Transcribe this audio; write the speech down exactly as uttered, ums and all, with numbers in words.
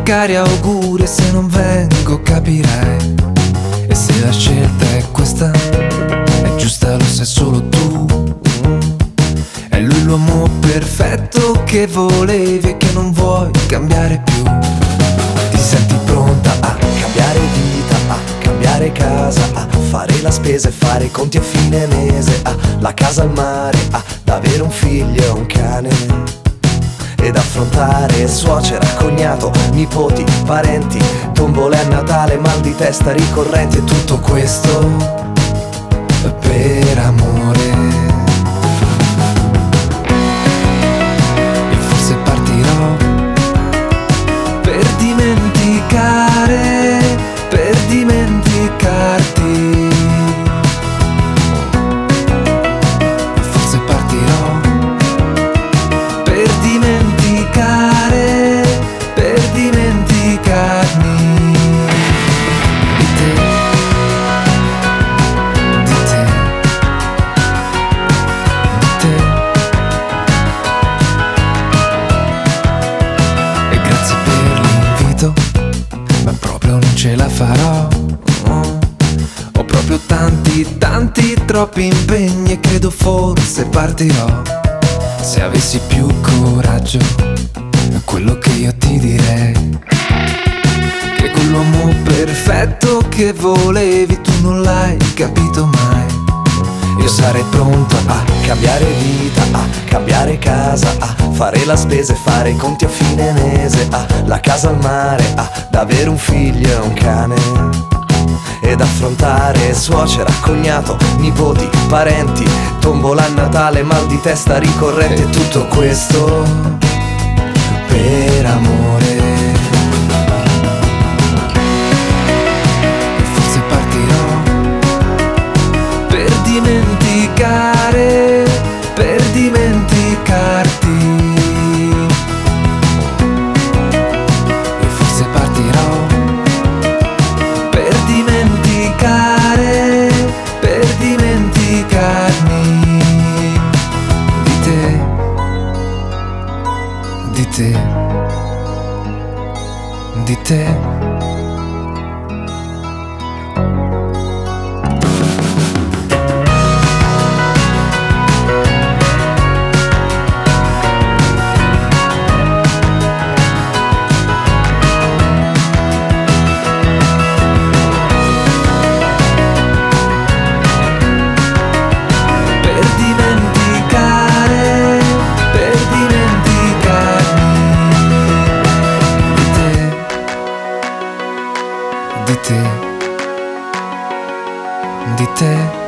cari auguri, e se non vengo capirai. E se la scelta è questa, è giusta, lo sai solo tu. È lui l'uomo perfetto che volevi e che non vuoi cambiare più. Ti senti pronta a cambiare vita, a cambiare casa, a fare la spesa e fare i conti a fine mese, a la casa al mare, ad avere un figlio e un cane, ed affrontare suocera, cognato, nipoti, parenti, tombole a Natale, mal di testa ricorrenti. E tutto questo per amore. E forse partirò per dimenticare, per dimenticarti. E forse partirò per dimenticare, per dimenticarmi di te, di te, di te. E grazie per l'invito, ma proprio non ce la farò. Ho proprio tanti, tanti, troppi impegni e credo forse partirò. Se avessi più coraggio, quello che io ti direi, che quell'uomo perfetto che volevi tu non l'hai capito mai. Io sarei pronto a cambiare vita, a cambiare casa, a fare la spesa e fare i conti a fine mese, a la casa al mare, ad avere un figlio e un cane, ed affrontare suocera, cognato, nipoti, parenti, tombola a Natale, mal di testa ricorrente. E tutto questo per amore. E forse partirò per dimenticare, per dimenticarti. E forse partirò per dimenticare, per dimenticarmi di te, di te, di te. Di te, di te.